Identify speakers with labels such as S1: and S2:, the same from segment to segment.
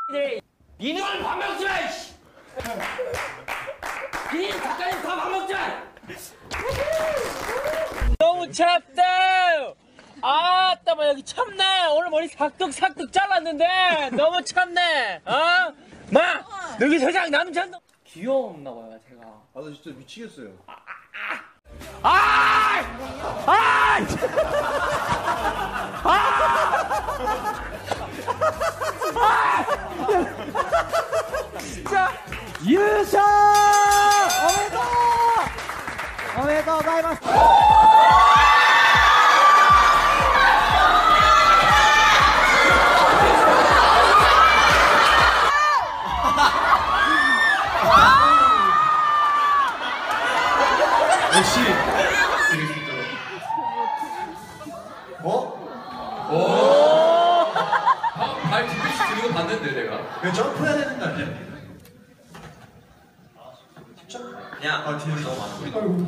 S1: 이놈을 밥 먹지 마! 이 작가님 다 밥 먹지 마! 너무 찹다! 아따 뭐 여기 참네. 오늘 머리 삭둑삭둑 잘랐는데 너무 참네. 어? 마! 여기 세상 남자도 귀여웠나 봐요 제가.
S2: 아, 나 진짜 미치겠어요.
S1: 진짜 유서! 오메가 고자이마스!
S2: 역시 이길 수 있도록. 어? 오!
S3: 발 뒤꿈치 드는 거 봤는데 내가.
S2: 왜 점프해야 되는 거 아니야?
S3: 그냥
S2: 뒤에 너무 많아.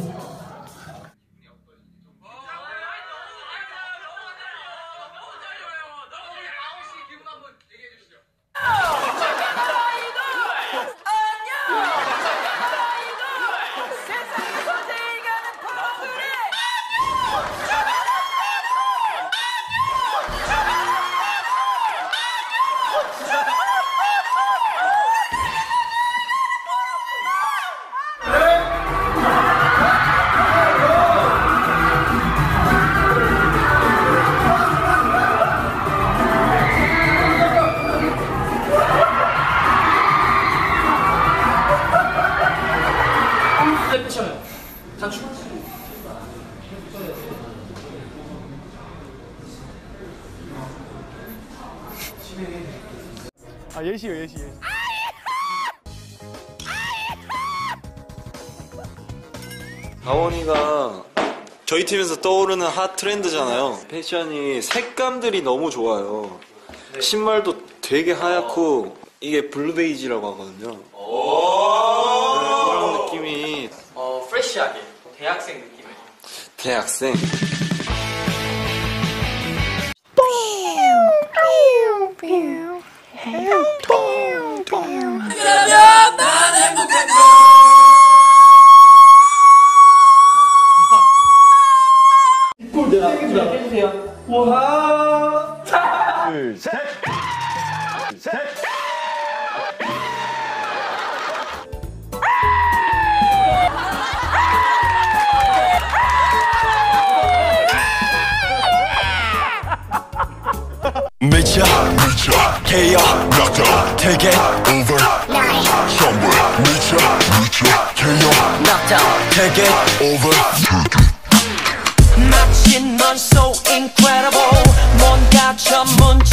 S4: 아 예시요 예시.
S5: 다원이가 저희 팀에서 떠오르는 핫 트렌드잖아요. 패션이 색감들이 너무 좋아요. 신발도 되게 하얗고 이게 블루베이지라고 하거든요. 네, 이런 느낌이
S1: 프레시하게 대학생 느낌의
S5: 대학생.
S1: 해주세요. 와.
S4: 둘 셋. 셋.
S6: 미쳐 KO Take it over Somewhere 미쳐 KO Take it over 마치 넌 so incredible 뭔가 전문적인